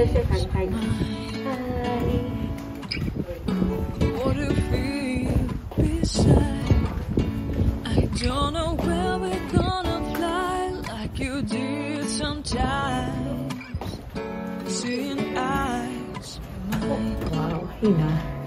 Hi. What if we beside? I don't know where we're gonna fly like you did sometimes. Seeing eyes, Wow, hina.